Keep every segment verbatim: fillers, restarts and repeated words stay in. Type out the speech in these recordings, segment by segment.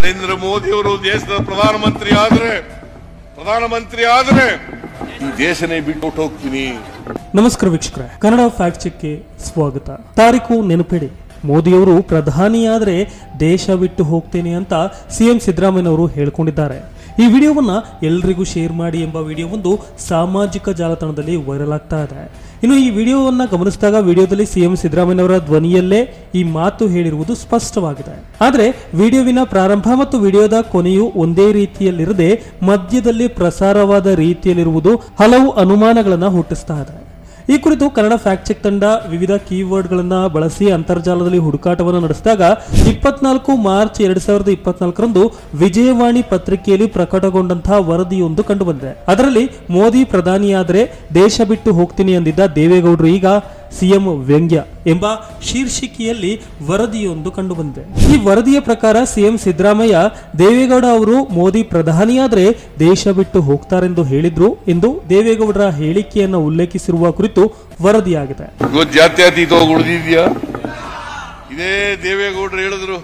ನರೇಂದ್ರ ಮೋದಿ ಅವರು ದೇಶದ ಪ್ರಧಾನಮಂತ್ರಿ ಆದ್ರೆ ಪ್ರಧಾನಮಂತ್ರಿ ಆದ್ರೆ ಈ ದೇಶನೇ ಬಿಟ್ಟು ಹೋಗ್ತೀನಿ. ನಮಸ್ಕಾರ ವೀಕ್ಷಕರೇ, ಕನ್ನಡ ಫ್ಯಾಕ್ಟ್ ಚೆಕ್ಗೆ ಸ್ವಾಗತ. ತಾರೀಕು ನೆನಪಿಡಿ, ಮೋದಿಯವರು ಪ್ರಧಾನಿಯಾದರೆ ದೇಶ ಬಿಟ್ಟು ಹೋಗ್ತೇನೆ ಅಂತ ಸಿಎಂ ಸಿದ್ದರಾಮಯ್ಯನವರು ಹೇಳಿಕೊಂಡಿದ್ದಾರೆ. ಈ ವಿಡಿಯೋವನ್ನ ಎಲ್ರಿಗೂ ಶೇರ್ ಮಾಡಿ ಎಂಬ ವಿಡಿಯೋವೊಂದು ಸಾಮಾಜಿಕ ಜಾಲತಾಣದಲ್ಲಿ ವೈರಲ್ ಆಗ್ತಾ ಇದೆ. ಇನ್ನು ಈ ವಿಡಿಯೋವನ್ನ ಗಮನಿಸಿದಾಗ ವಿಡಿಯೋದಲ್ಲಿ ಸಿಎಂ ಸಿದ್ದರಾಮಯ್ಯನವರ ಧ್ವನಿಯಲ್ಲೇ ಈ ಮಾತು ಹೇಳಿರುವುದು ಸ್ಪಷ್ಟವಾಗಿದೆ. ಆದರೆ ವಿಡಿಯೋವಿನ ಪ್ರಾರಂಭ ಮತ್ತು ವಿಡಿಯೋದ ಕೊನೆಯು ಒಂದೇ ರೀತಿಯಲ್ಲಿರದೆ ಮಧ್ಯದಲ್ಲಿ ಪ್ರಸಾರವಾದ ರೀತಿಯಲ್ಲಿರುವುದು ಹಲವು ಅನುಮಾನಗಳನ್ನು ಹುಟ್ಟಿಸ್ತಾ ಇದೆ. ಈ ಕುರಿತು ಕನ್ನಡ ಫ್ಯಾಕ್ಟ್ ಚೆಕ್ ತಂಡ ವಿವಿಧ ಕೀವರ್ಡ್ಗಳನ್ನ ಬಳಸಿ ಅಂತರ್ಜಾಲದಲ್ಲಿ ಹುಡುಕಾಟವನ್ನು ನಡೆಸಿದಾಗ ಇಪ್ಪತ್ನಾಲ್ಕು ಮಾರ್ಚ್ ಎರಡ್ ಸಾವಿರದ ಇಪ್ಪತ್ನಾಲ್ಕರಂದು ವಿಜಯವಾಣಿ ಪತ್ರಿಕೆಯಲ್ಲಿ ಪ್ರಕಟಗೊಂಡಂತಹ ವರದಿಯೊಂದು ಕಂಡುಬಂದಿದೆ. ಅದರಲ್ಲಿ ಮೋದಿ ಪ್ರಧಾನಿಯಾದರೆ ದೇಶ ಬಿಟ್ಟು ಹೋಗ್ತೀನಿ ಎಂದಿದ್ದ ದೇವೇಗೌಡರು ಈಗ ಸಿಎಂ ವ್ಯಂಗ್ಯ ಎಂಬ ಶೀರ್ಷಿಕೆಯಲ್ಲಿ ವರದಿಯೊಂದು ಕಂಡುಬಂದಿದೆ. ಈ ವರದಿಯ ಪ್ರಕಾರ ಸಿಎಂ ಸಿದ್ದರಾಮಯ್ಯ ದೇವೇಗೌಡ ಅವರು ಮೋದಿ ಪ್ರಧಾನಿಯಾದರೆ ದೇಶ ಬಿಟ್ಟು ಹೋಗ್ತಾರೆಂದು ಹೇಳಿದ್ರು ಎಂದು ದೇವೇಗೌಡರ ಹೇಳಿಕೆಯನ್ನು ಉಲ್ಲೇಖಿಸಿರುವ ಕುರಿತು ವರದಿಯಾಗಿದೆ. ಜಾತ್ಯತೀತವಾಗಿ ಉಳಿದಿದ್ಯಾ? ಇದೇ ದೇವೇಗೌಡರು ಹೇಳಿದ್ರು,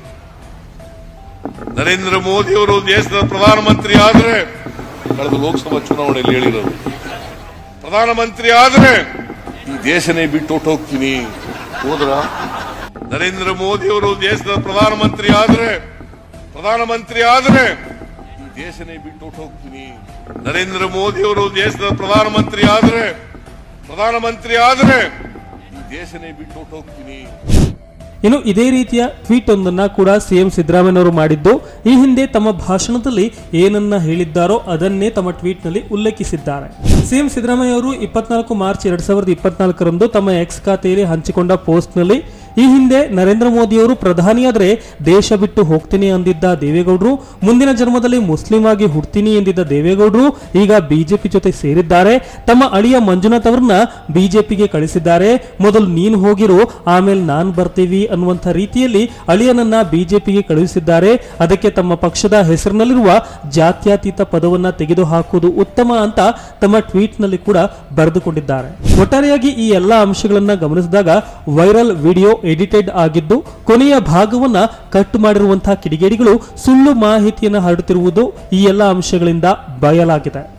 ನರೇಂದ್ರ ಮೋದಿ ಅವರು ದೇಶದ ಪ್ರಧಾನಮಂತ್ರಿ ಆದ್ರೆ, ಕಳೆದ ಲೋಕಸಭಾ ಚುನಾವಣೆಯಲ್ಲಿ ಹೇಳಿರೋದು, ಪ್ರಧಾನಮಂತ್ರಿ ಆದ್ರೆ ಈ ದೇಶನೇ ಬಿಟ್ಟು ಹೋಗ್ತೀನಿ. ಹೋದ್ರ ನರೇಂದ್ರ ಮೋದಿ ಅವರು ದೇಶದ ಪ್ರಧಾನಮಂತ್ರಿ ಆದ್ರೆ ಪ್ರಧಾನಮಂತ್ರಿ ಆದ್ರೆ ಈ ದೇಶನೇ ಬಿಟ್ಟು ಹೋಗ್ತೀನಿ. ನರೇಂದ್ರ ಮೋದಿ ಅವರು ದೇಶದ ಪ್ರಧಾನಮಂತ್ರಿ ಆದ್ರೆ ಪ್ರಧಾನಮಂತ್ರಿ ಆದ್ರೆ ಈ ದೇಶನೇ ಬಿಟ್ಟು ಹೋಗ್ತೀನಿ. ಇನ್ನು ಇದೇ ರೀತಿಯ ಟ್ವೀಟ್ ಒಂದನ್ನ ಕೂಡ ಸಿಎಂ ಸಿದ್ದರಾಮಯ್ಯನವರು ಮಾಡಿದ್ದು, ಈ ಹಿಂದೆ ತಮ್ಮ ಭಾಷಣದಲ್ಲಿ ಏನನ್ನ ಹೇಳಿದ್ದಾರೋ ಅದನ್ನೇ ತಮ್ಮ ಟ್ವೀಟ್ ನಲ್ಲಿ ಉಲ್ಲೇಖಿಸಿದ್ದಾರೆ. ಸಿಎಂ ಸಿದ್ದರಾಮಯ್ಯ ಅವರು ಇಪ್ಪತ್ನಾಲ್ಕು ಮಾರ್ಚ್ ಎರಡ್ ಸಾವಿರದ ಇಪ್ಪತ್ನಾಲ್ಕರಂದು ತಮ್ಮ ಎಕ್ಸ್ ಖಾತೆಯಲ್ಲಿ ಹಂಚಿಕೊಂಡ ಪೋಸ್ಟ್ ನಲ್ಲಿ ಈ ಹಿಂದೆ ನರೇಂದ್ರ ಮೋದಿಯವರು ಪ್ರಧಾನಿಯಾದರೆ ದೇಶ ಬಿಟ್ಟು ಹೋಗ್ತೀನಿ ಅಂದಿದ್ದ ದೇವೇಗೌಡರು, ಮುಂದಿನ ಜನ್ಮದಲ್ಲಿ ಮುಸ್ಲಿಂ ಆಗಿ ಹುಡ್ತೀನಿ ಎಂದಿದ್ದ ದೇವೇಗೌಡರು ಈಗ ಬಿಜೆಪಿ ಜೊತೆ ಸೇರಿದ್ದಾರೆ. ತಮ್ಮ ಅಳಿಯ ಮಂಜುನಾಥ್ ಅವರನ್ನ ಬಿಜೆಪಿಗೆ ಕಳಿಸಿದ್ದಾರೆ. ಮೊದಲು ನೀನು ಹೋಗಿರು, ಆಮೇಲೆ ನಾನ್ ಬರ್ತೀವಿ ಅನ್ನುವಂಥ ರೀತಿಯಲ್ಲಿ ಅಳಿಯನನ್ನ ಬಿಜೆಪಿಗೆ ಕಳುಹಿಸಿದ್ದಾರೆ. ಅದಕ್ಕೆ ತಮ್ಮ ಪಕ್ಷದ ಹೆಸರಿನಲ್ಲಿರುವ ಜಾತ್ಯತೀತ ಪದವನ್ನ ತೆಗೆದುಹಾಕುವುದು ಉತ್ತಮ ಅಂತ ತಮ್ಮ ಟ್ವೀಟ್ ನಲ್ಲಿ ಕೂಡ ಬರೆದುಕೊಂಡಿದ್ದಾರೆ. ಒಟ್ಟಾರೆಯಾಗಿ ಈ ಎಲ್ಲಾ ಅಂಶಗಳನ್ನ ಗಮನಿಸಿದಾಗ ವೈರಲ್ ವಿಡಿಯೋ ಎಡಿಟೆಡ್ ಆಗಿದ್ದು, ಕೊನೆಯ ಭಾಗವನ್ನ ಕಟ್ ಮಾಡಿರುವಂತಹ ಕಿಡಿಗೇಡಿಗಳು ಸುಳ್ಳು ಮಾಹಿತಿಯನ್ನು ಹರಡುತ್ತಿರುವುದು ಈ ಎಲ್ಲ ಅಂಶಗಳಿಂದ ಬಯಲಾಗಿದೆ.